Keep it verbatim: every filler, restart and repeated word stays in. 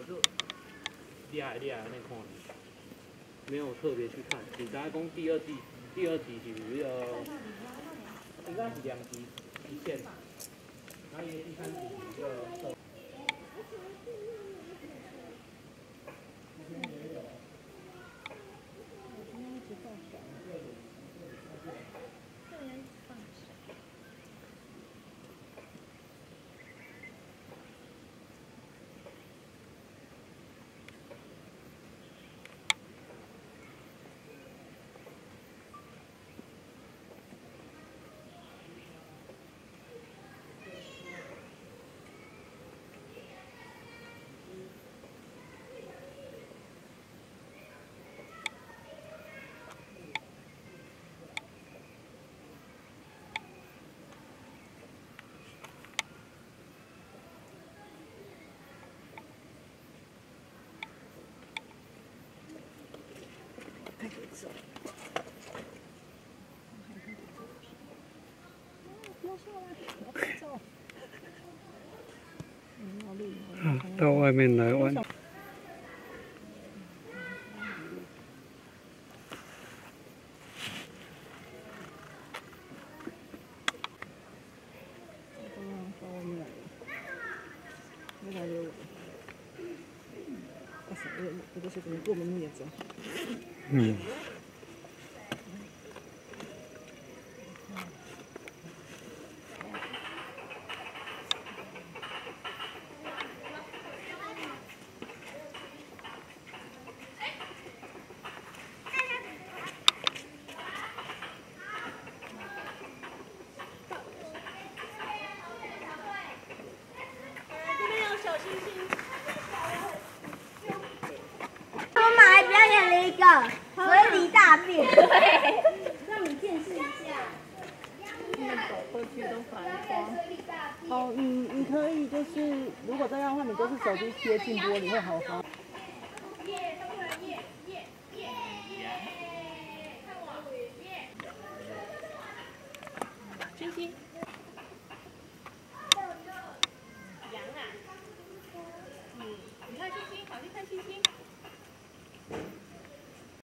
我就厉害厉害那看，没有特别去看。只知讲第二季，第二集是那个应该是两集一线，然后伊第三集是那个。 嗯，到外面来玩。 那个有，啊，啥的，这都是跟我们弄的子。 嗯。 我马还表演了一个河狸大便，对，让你见识一下。 他们走过去都反光。哦，你你可以就是，如果这样的话，你就是手机贴近玻璃会好发。星星。